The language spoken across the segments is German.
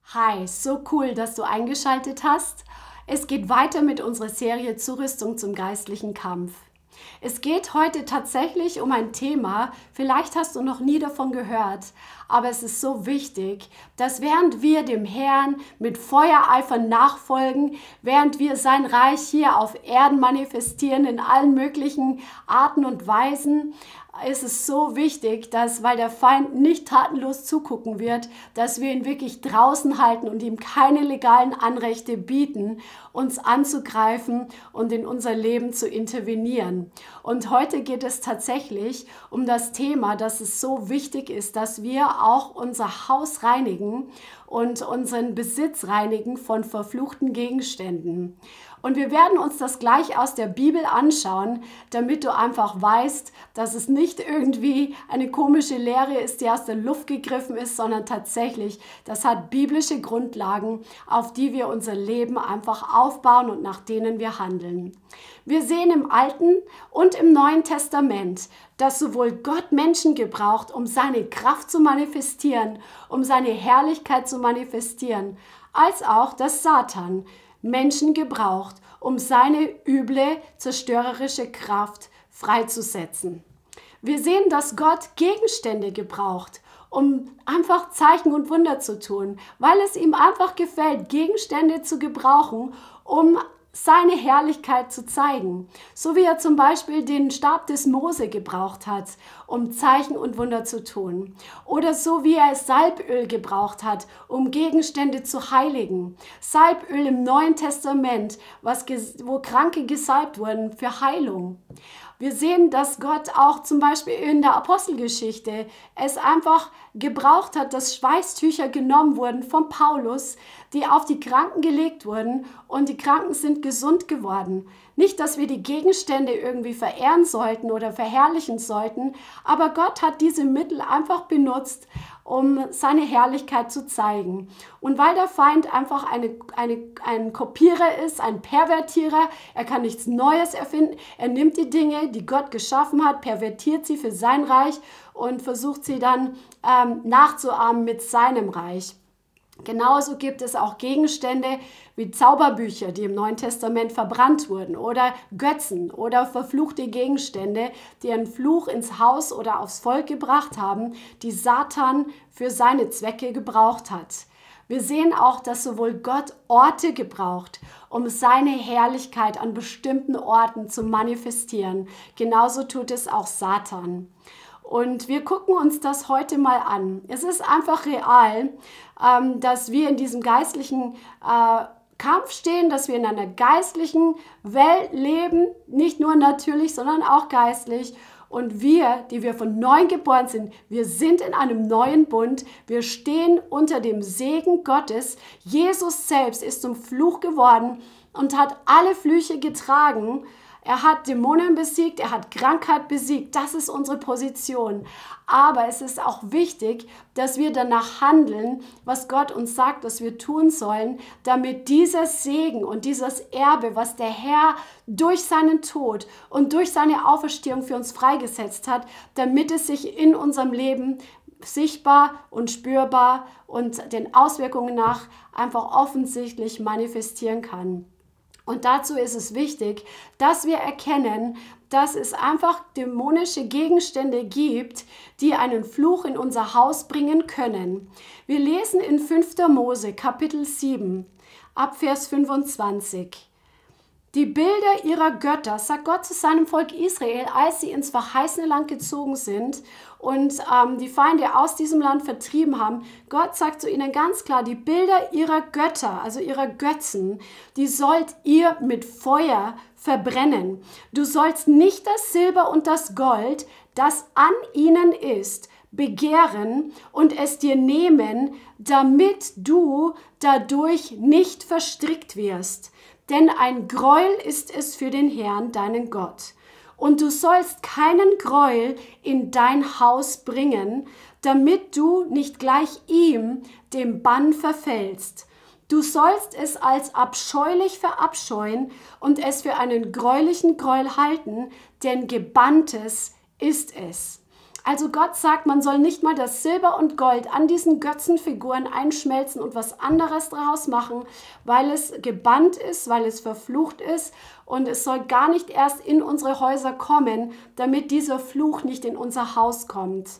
Hi, so cool, dass du eingeschaltet hast. Es geht weiter mit unserer Serie Zurüstung zum geistlichen Kampf. Es geht heute tatsächlich um ein Thema, vielleicht hast du noch nie davon gehört, aber es ist so wichtig, dass während wir dem Herrn mit Feuereifer nachfolgen, während wir sein Reich hier auf Erden manifestieren in allen möglichen Arten und Weisen, ist es so wichtig, dass, weil der Feind nicht tatenlos zugucken wird, dass wir ihn wirklich draußen halten und ihm keine legalen Anrechte bieten, uns anzugreifen und in unser Leben zu intervenieren. Und heute geht es tatsächlich um das Thema, dass es so wichtig ist, dass wir auch unser Haus reinigen und unseren Besitz reinigen von verfluchten Gegenständen. Und wir werden uns das gleich aus der Bibel anschauen, damit du einfach weißt, dass es nicht irgendwie eine komische Lehre ist, die aus der Luft gegriffen ist, sondern tatsächlich, das hat biblische Grundlagen, auf die wir unser Leben einfach aufbauen und nach denen wir handeln. Wir sehen im Alten und im Neuen Testament, dass sowohl Gott Menschen gebraucht, um seine Kraft zu manifestieren, um seine Herrlichkeit zu manifestieren, als auch, dass Satan Menschen gebraucht, um seine üble, zerstörerische Kraft freizusetzen. Wir sehen, dass Gott Gegenstände gebraucht, um einfach Zeichen und Wunder zu tun, weil es ihm einfach gefällt, Gegenstände zu gebrauchen, um seine Herrlichkeit zu zeigen. So wie er zum Beispiel den Stab des Mose gebraucht hat, um Zeichen und Wunder zu tun. Oder so wie er Salböl gebraucht hat, um Gegenstände zu heiligen. Salböl im Neuen Testament, wo Kranke gesalbt wurden für Heilung. Wir sehen, dass Gott auch zum Beispiel in der Apostelgeschichte es einfach gebraucht hat, dass Schweißtücher genommen wurden von Paulus, die auf die Kranken gelegt wurden und die Kranken sind gesund geworden. Nicht, dass wir die Gegenstände irgendwie verehren sollten oder verherrlichen sollten, aber Gott hat diese Mittel einfach benutzt, um seine Herrlichkeit zu zeigen. Und weil der Feind einfach ein Kopierer ist, ein Pervertierer, er kann nichts Neues erfinden, er nimmt die Dinge, die Gott geschaffen hat, pervertiert sie für sein Reich und versucht sie dann nachzuahmen mit seinem Reich. Genauso gibt es auch Gegenstände wie Zauberbücher, die im Neuen Testament verbrannt wurden, oder Götzen oder verfluchte Gegenstände, die einen Fluch ins Haus oder aufs Volk gebracht haben, die Satan für seine Zwecke gebraucht hat. Wir sehen auch, dass sowohl Gott Orte gebraucht, um seine Herrlichkeit an bestimmten Orten zu manifestieren. Genauso tut es auch Satan. Und wir gucken uns das heute mal an. Es ist einfach real, dass wir in diesem geistlichen Kampf stehen, dass wir in einer geistlichen Welt leben, nicht nur natürlich, sondern auch geistlich. Und wir, die wir von neuem geboren sind, wir sind in einem neuen Bund. Wir stehen unter dem Segen Gottes. Jesus selbst ist zum Fluch geworden und hat alle Flüche getragen. Er hat Dämonen besiegt, er hat Krankheit besiegt. Das ist unsere Position. Aber es ist auch wichtig, dass wir danach handeln, was Gott uns sagt, dass wir tun sollen, damit dieser Segen und dieses Erbe, was der Herr durch seinen Tod und durch seine Auferstehung für uns freigesetzt hat, damit es sich in unserem Leben sichtbar und spürbar und den Auswirkungen nach einfach offensichtlich manifestieren kann. Und dazu ist es wichtig, dass wir erkennen, dass es einfach dämonische Gegenstände gibt, die einen Fluch in unser Haus bringen können. Wir lesen in 5. Mose, Kapitel 7, ab Vers 25. Die Bilder ihrer Götter, sagt Gott zu seinem Volk Israel, als sie ins verheißene Land gezogen sind und die Feinde aus diesem Land vertrieben haben. Gott sagt zu ihnen ganz klar, die Bilder ihrer Götter, also ihrer Götzen, die sollt ihr mit Feuer verbrennen. Du sollst nicht das Silber und das Gold, das an ihnen ist, begehren und es dir nehmen, damit du dadurch nicht verstrickt wirst. Denn ein Gräuel ist es für den Herrn, deinen Gott. Und du sollst keinen Gräuel in dein Haus bringen, damit du nicht gleich ihm, dem Bann, verfällst. Du sollst es als abscheulich verabscheuen und es für einen greulichen Gräuel halten, denn gebanntes ist es. Also Gott sagt, man soll nicht mal das Silber und Gold an diesen Götzenfiguren einschmelzen und was anderes daraus machen, weil es gebannt ist, weil es verflucht ist und es soll gar nicht erst in unsere Häuser kommen, damit dieser Fluch nicht in unser Haus kommt.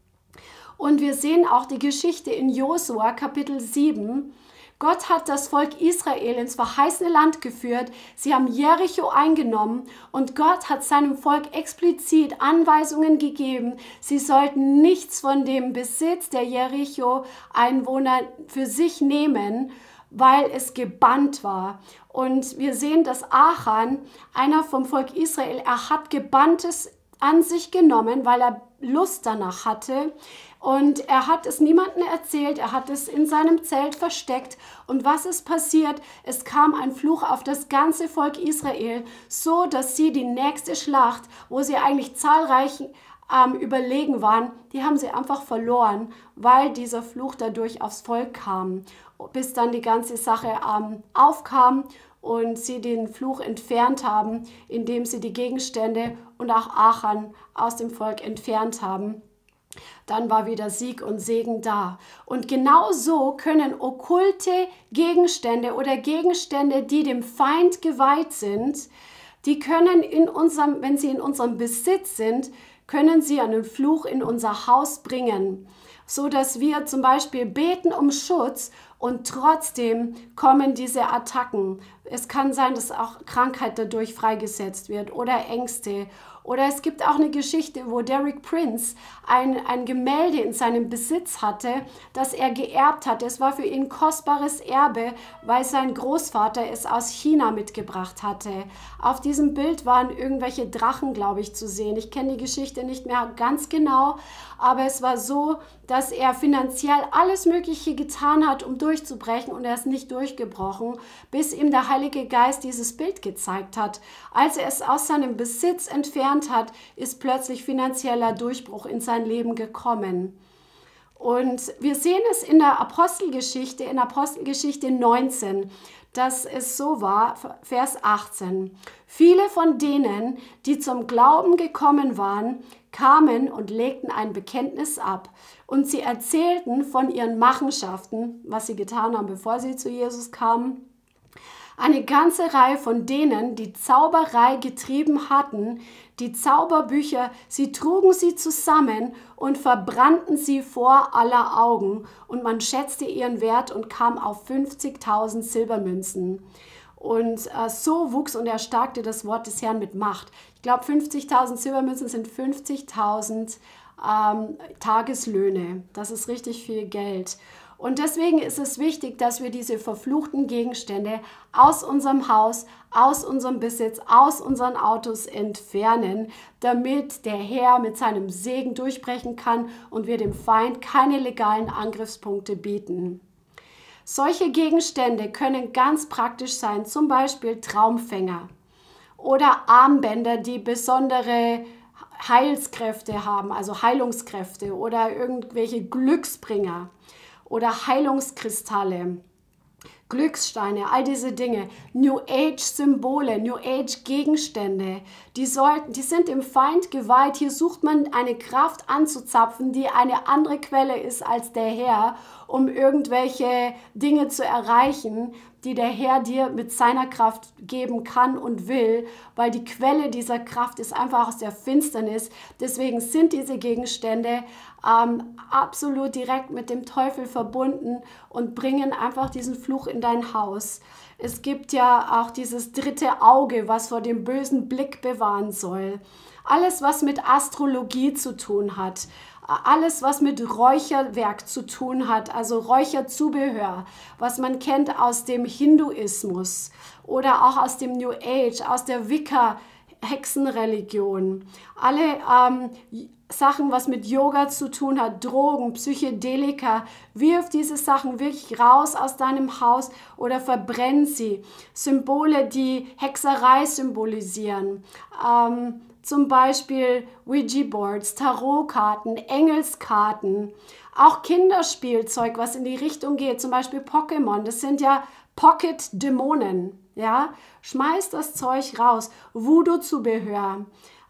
Und wir sehen auch die Geschichte in Josua Kapitel 7. Gott hat das Volk Israel ins verheißene Land geführt. Sie haben Jericho eingenommen und Gott hat seinem Volk explizit Anweisungen gegeben. Sie sollten nichts von dem Besitz der Jericho-Einwohner für sich nehmen, weil es gebannt war. Und wir sehen, dass Achan, einer vom Volk Israel, er hat Gebanntes an sich genommen, weil er Lust danach hatte. Und er hat es niemandem erzählt, er hat es in seinem Zelt versteckt. Und was ist passiert? Es kam ein Fluch auf das ganze Volk Israel, so dass sie die nächste Schlacht, wo sie eigentlich zahlreich überlegen waren, die haben sie einfach verloren, weil dieser Fluch dadurch aufs Volk kam, bis dann die ganze Sache aufkam und sie den Fluch entfernt haben, indem sie die Gegenstände und auch Achan aus dem Volk entfernt haben. Dann war wieder Sieg und Segen da. Und genau so können okkulte Gegenstände oder Gegenstände, die dem Feind geweiht sind, die können wenn sie in unserem Besitz sind, können sie einen Fluch in unser Haus bringen, so dass wir zum Beispiel beten um Schutz und trotzdem kommen diese Attacken. Es kann sein, dass auch Krankheit dadurch freigesetzt wird oder Ängste. Oder es gibt auch eine Geschichte, wo Derek Prince ein Gemälde in seinem Besitz hatte, das er geerbt hatte. Es war für ihn kostbares Erbe, weil sein Großvater es aus China mitgebracht hatte. Auf diesem Bild waren irgendwelche Drachen, glaube ich, zu sehen. Ich kenne die Geschichte nicht mehr ganz genau, aber es war so, dass er finanziell alles Mögliche getan hat, um durchzubrechen, und er ist nicht durchgebrochen, bis ihm der Heilige Geist dieses Bild gezeigt hat. Als er es aus seinem Besitz entfernt hat, ist plötzlich finanzieller Durchbruch in sein Leben gekommen. Und wir sehen es in Apostelgeschichte 19, dass es so war, Vers 18. Viele von denen, die zum Glauben gekommen waren, kamen und legten ein Bekenntnis ab. Und sie erzählten von ihren Machenschaften, was sie getan haben, bevor sie zu Jesus kamen. Eine ganze Reihe von denen, die Zauberei getrieben hatten, die Zauberbücher, sie trugen sie zusammen und verbrannten sie vor aller Augen. Und man schätzte ihren Wert und kam auf 50.000 Silbermünzen. Und so wuchs und erstarkte das Wort des Herrn mit Macht. Ich glaube, 50.000 Silbermünzen sind 50.000 Tageslöhne. Das ist richtig viel Geld. Und deswegen ist es wichtig, dass wir diese verfluchten Gegenstände aus unserem Haus, aus unserem Besitz, aus unseren Autos entfernen, damit der Herr mit seinem Segen durchbrechen kann und wir dem Feind keine legalen Angriffspunkte bieten. Solche Gegenstände können ganz praktisch sein, zum Beispiel Traumfänger oder Armbänder, die besondere Heilskräfte haben, also Heilungskräfte oder irgendwelche Glücksbringer oder Heilungskristalle, Glückssteine, all diese Dinge, New Age Symbole, New Age Gegenstände, die sind dem Feind geweiht. Hier sucht man eine Kraft anzuzapfen, die eine andere Quelle ist als der Herr, um irgendwelche Dinge zu erreichen, die der Herr dir mit seiner Kraft geben kann und will, weil die Quelle dieser Kraft ist einfach aus der Finsternis. Deswegen sind diese Gegenstände absolut direkt mit dem Teufel verbunden und bringen einfach diesen Fluch in dein Haus. Es gibt ja auch dieses dritte Auge, was vor dem bösen Blick bewahren soll. Alles, was mit Astrologie zu tun hat, alles, was mit Räucherwerk zu tun hat, also Räucherzubehör, was man kennt aus dem Hinduismus oder auch aus dem New Age, aus der Wicca-Hexenreligion. Alle Sachen, was mit Yoga zu tun hat, Drogen, Psychedelika, wirf diese Sachen wirklich raus aus deinem Haus oder verbrenn sie. Symbole, die Hexerei symbolisieren. Zum Beispiel Ouija-Boards, Tarotkarten, Engelskarten, auch Kinderspielzeug, was in die Richtung geht, zum Beispiel Pokémon, das sind ja Pocket-Dämonen, ja, schmeiß das Zeug raus, Voodoo-Zubehör,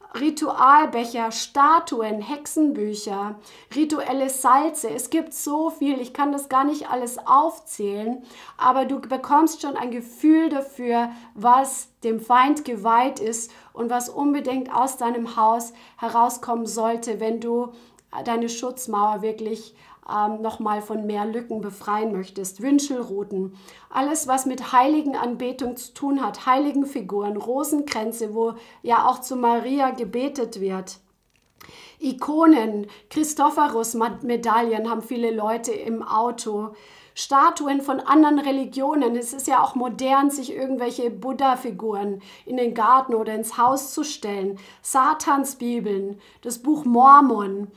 Ritualbecher, Statuen, Hexenbücher, rituelle Salze. Es gibt so viel, ich kann das gar nicht alles aufzählen, aber du bekommst schon ein Gefühl dafür, was dem Feind geweiht ist und was unbedingt aus deinem Haus herauskommen sollte, wenn du deine Schutzmauer wirklich nochmal von mehr Lücken befreien möchtest. Wünschelruten, alles was mit Heiligenanbetung zu tun hat, Heiligenfiguren, Rosenkränze, wo ja auch zu Maria gebetet wird. Ikonen, Christophorus-Medaillen haben viele Leute im Auto. Statuen von anderen Religionen. Es ist ja auch modern, sich irgendwelche Buddha-Figuren in den Garten oder ins Haus zu stellen. Satansbibeln, das Buch Mormon,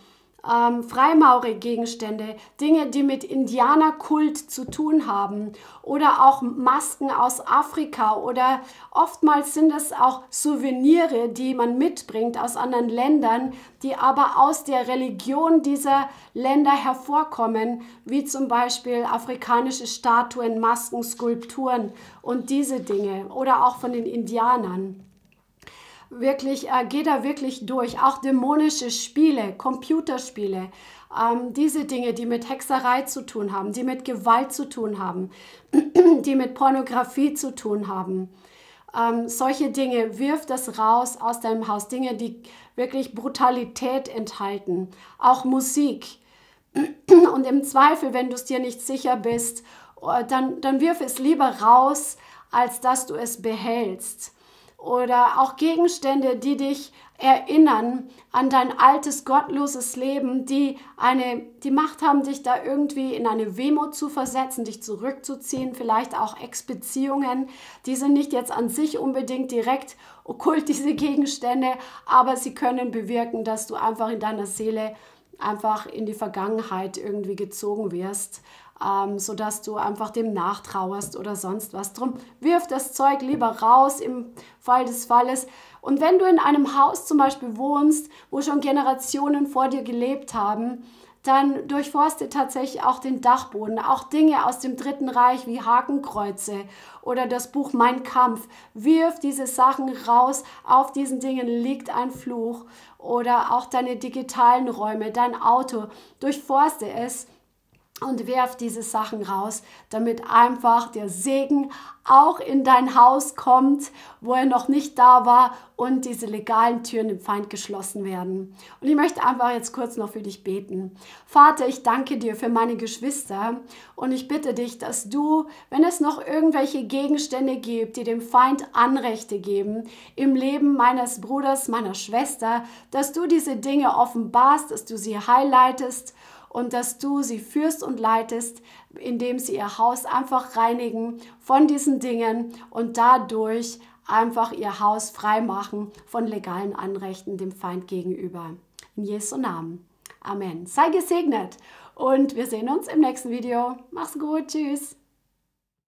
Freimaurergegenstände, Dinge, die mit Indianerkult zu tun haben oder auch Masken aus Afrika oder oftmals sind es auch Souvenire, die man mitbringt aus anderen Ländern, die aber aus der Religion dieser Länder hervorkommen, wie zum Beispiel afrikanische Statuen, Masken, Skulpturen und diese Dinge oder auch von den Indianern. Wirklich, geh da wirklich durch. Auch dämonische Spiele, Computerspiele, diese Dinge, die mit Hexerei zu tun haben, die mit Gewalt zu tun haben, die mit Pornografie zu tun haben. Solche Dinge, wirf das raus aus deinem Haus. Dinge, die wirklich Brutalität enthalten. Auch Musik. Und im Zweifel, wenn du es dir nicht sicher bist, dann wirf es lieber raus, als dass du es behältst. Oder auch Gegenstände, die dich erinnern an dein altes, gottloses Leben, die Macht haben, dich da irgendwie in eine Wehmut zu versetzen, dich zurückzuziehen, vielleicht auch Ex-Beziehungen. Die sind nicht jetzt an sich unbedingt direkt okkult, diese Gegenstände, aber sie können bewirken, dass du einfach in deiner Seele einfach in die Vergangenheit irgendwie gezogen wirst, sodass du einfach dem nachtrauerst oder sonst was. Drum wirf das Zeug lieber raus im Fall des Falles. Und wenn du in einem Haus zum Beispiel wohnst, wo schon Generationen vor dir gelebt haben, dann durchforste tatsächlich auch den Dachboden, auch Dinge aus dem Dritten Reich wie Hakenkreuze oder das Buch Mein Kampf. Wirf diese Sachen raus, auf diesen Dingen liegt ein Fluch. Oder auch deine digitalen Räume, dein Auto, durchforste es und werf diese Sachen raus, damit einfach der Segen auch in dein Haus kommt, wo er noch nicht da war und diese legalen Türen dem Feind geschlossen werden. Und ich möchte einfach jetzt kurz noch für dich beten. Vater, ich danke dir für meine Geschwister und ich bitte dich, dass du, wenn es noch irgendwelche Gegenstände gibt, die dem Feind Anrechte geben, im Leben meines Bruders, meiner Schwester, dass du diese Dinge offenbarst, dass du sie highlightest und dass du sie führst und leitest, indem sie ihr Haus einfach reinigen von diesen Dingen und dadurch einfach ihr Haus frei machen von legalen Anrechten dem Feind gegenüber. In Jesu Namen. Amen. Sei gesegnet und wir sehen uns im nächsten Video. Mach's gut. Tschüss.